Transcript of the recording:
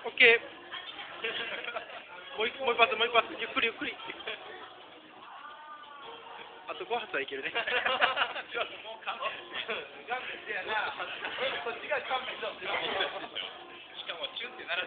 オッケー。もう一発、ゆっくりゆっくり。あと5発はいけるね。 もう勘弁してやな。こっちが勘弁して。しかもチュンってなら